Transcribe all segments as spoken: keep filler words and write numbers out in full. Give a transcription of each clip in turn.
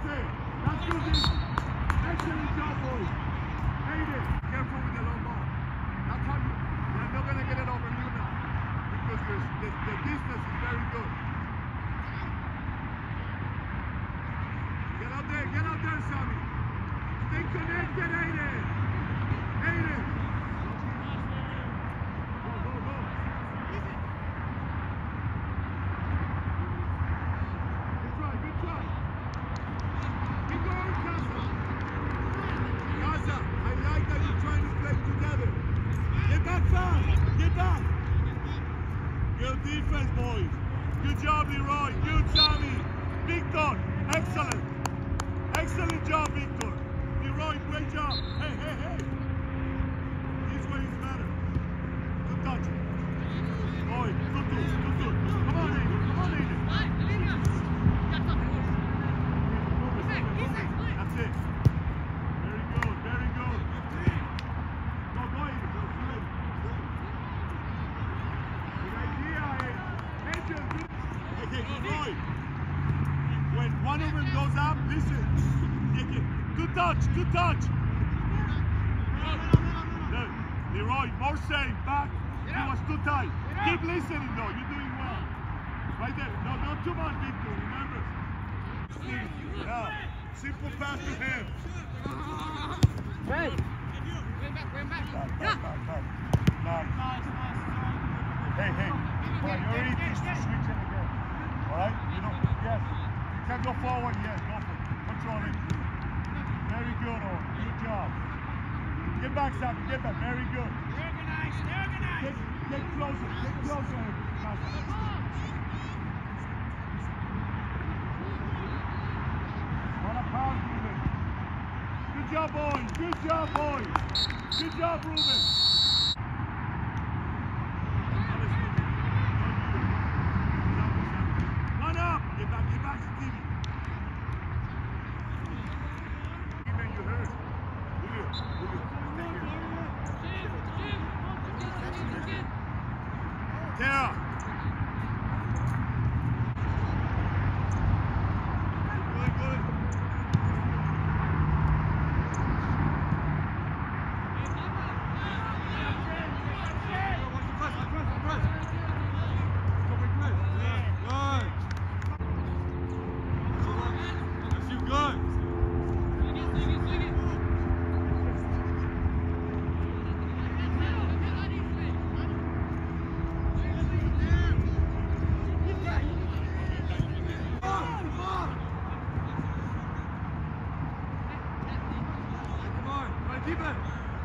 it. That's good, Vic. Excellent job, boys. Aiden, careful with the long ball. That's how you, you're not going to get it over you now. Because the, the, the distance is very good. Get out there, get out there, Sammy. Stay connected, Aiden. Aiden. Go, go, go. Good try, good try. Keep going, Casa. Casa, I like that you're trying to play together. Get back fast. Get back. Good defense, boys. Good job, Leroy. Good, Sammy. Victor, excellent. Excellent job, Victor. Leroy, great job. Hey, hey, hey. This way is better. Good touch. Boy, good, good, good, good. Come on, Aiden. Come on, Aiden. That's it. Very good, very good. Go, go, Aiden. Go, good. Good idea, Aiden. Angel, good. Hey, hey, Leroy. When one of them goes up, listen. Good touch, good touch. Look, Leroy, more safe, back. He was too tight. Keep listening though, you're doing well. Right there. No, not too much, Victor, remember. Now, simple pass to him. Hey. Yeah. Nice. Hey, hey. Priority is to switch it again. Alright? You know, yes. You can go forward, yes, go for it. Control it. Very good, Owen. Good job. Get back, Sammy. Get back. Very good. Organize. Organize. Get, get closer. Get closer. What a pound, Ruben. Good job, boys. Good job, boys. Good job, Ruben. One up. Get back. Get back to T V. Tara. Good, good. Keep it.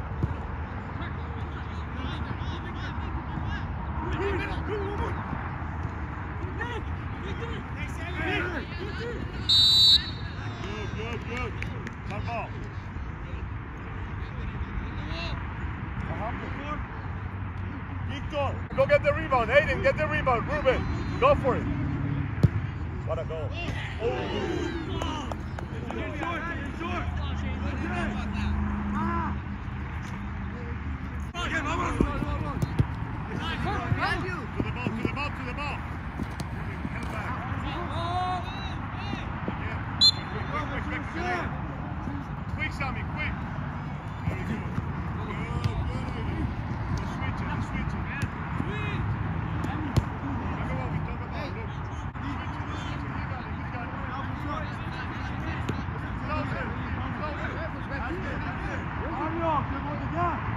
Good, good, good. That ball. Victor, go get the rebound. Aiden, get the rebound. Ruben, go for it. What a goal. Oh. Okay, vamos. To the ball, to the ball, to the ball. Held back. Yeah. Quick, quick, quick, quick. Quick, Sammy, quick. Very good. Good, good. The switching, the switching. Remember what we talked about, look. Switching, the switching. You got it, you got it. Closer, closer. That's it, that's it. Mario, que voy allá.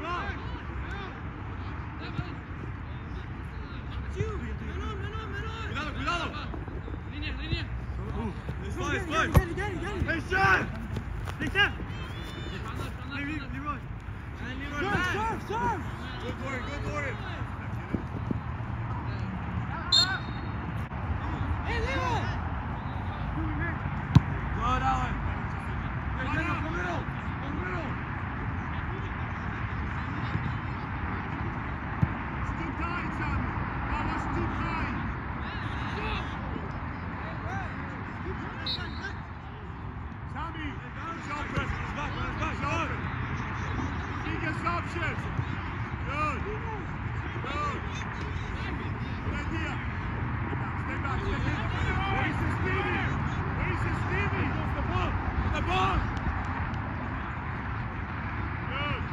Cuidado, cuidado. Línea, línea. It's fine, it's fine. Hey, Sean! Take that! Leroy, Leroy. And Leroy, serve, serve, serve! Good for it, good for it. Hey, Leroy! Good, Alan. Hey, get up, go middle, go middle. It's too tight, Sammy. That was too tight. Sammy, it's open. It's back, man, it's back. It's open. He gets options. Good. Good. Good idea. Stay back, stay back. Where is Stevie? Where is Stevie? Here's the ball. The ball. Good.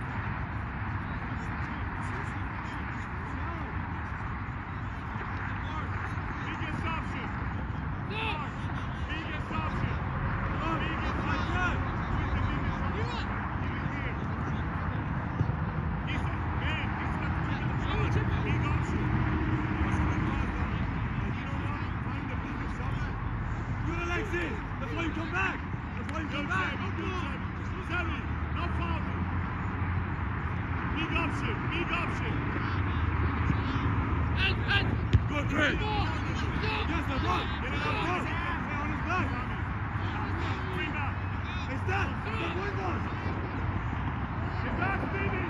He gets options. He gets options. He gets like that. He gets options. He's a man. He's got to take the shot. He knows you. Good, Alexis. That's why you come back. That's why you come back. Sammy, no fouling. Big option. Big option. Good, Chris. Yes, the ball. Get it up, ball. Stay on his back. Bring back. Hey, stand. Stop windows. Get back, Stevie.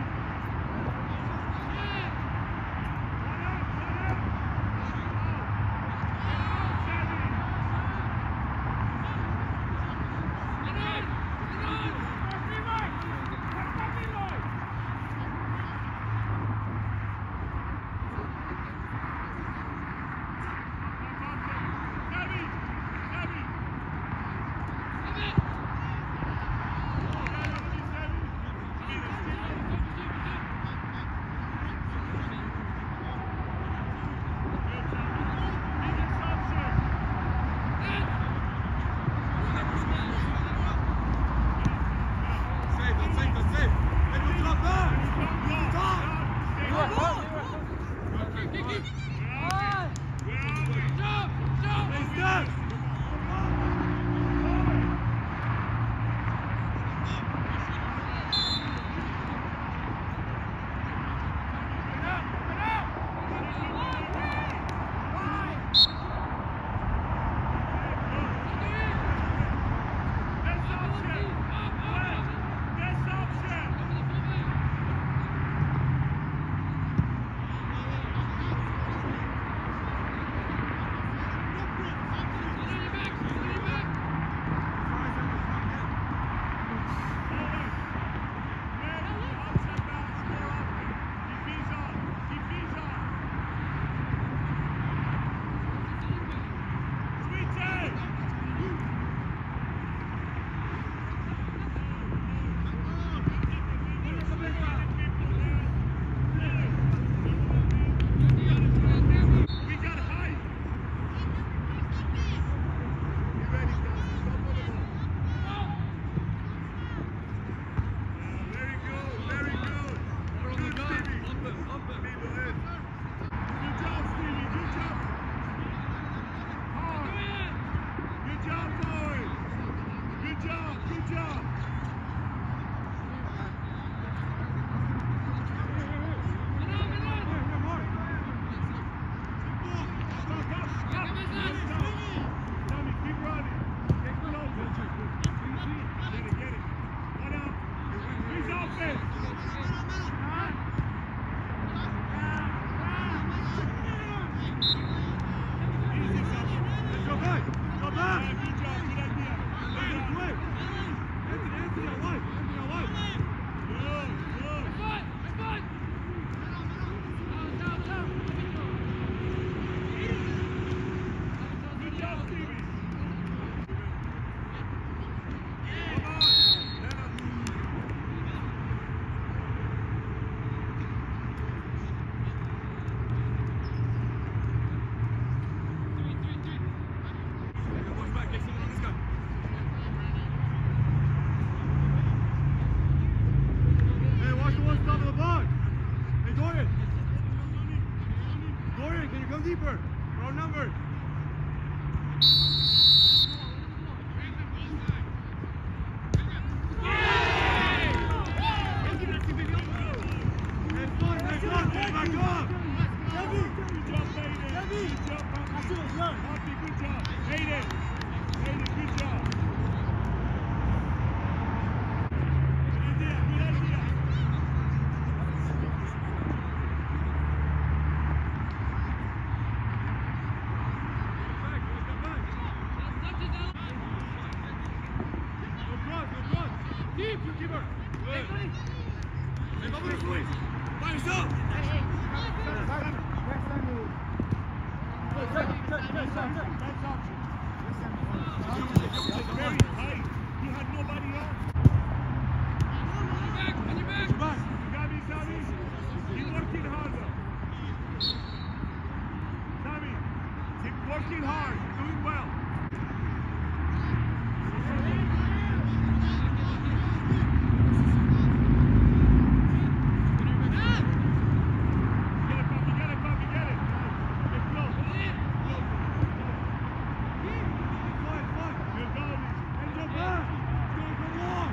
Keep, you keep her. Good. Hey, Bubba, this way. By yourself. Very tight. He had nobody on. On your back, on your back. You got me, Tommy? Keep working harder. Tommy, keep working hard. You're doing well. Get it, Puppy, get it, Puppy, get it. Get close. Good go, Lizzie. And your back. It's going for long.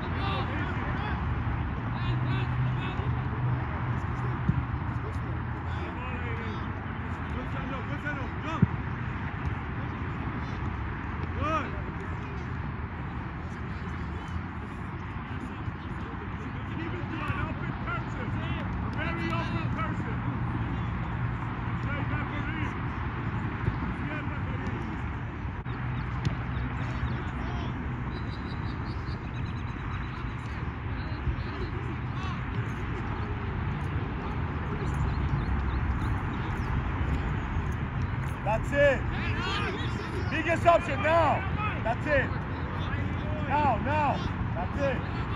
That's it. Biggest option now. That's it. Now, now. That's it.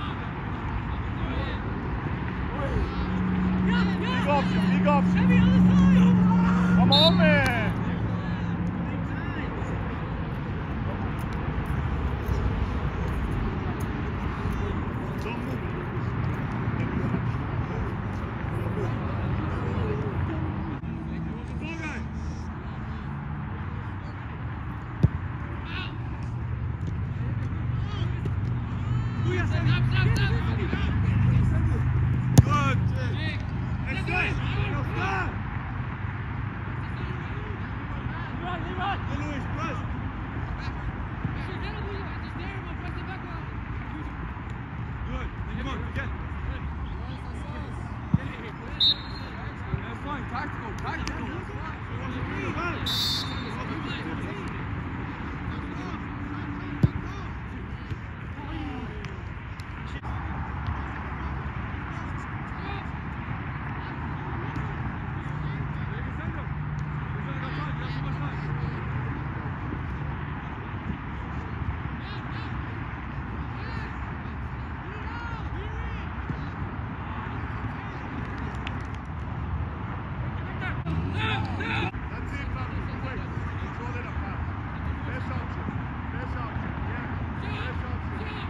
Big option, big option. Come on, man.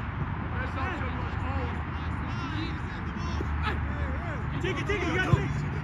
Take it, take it, you got it.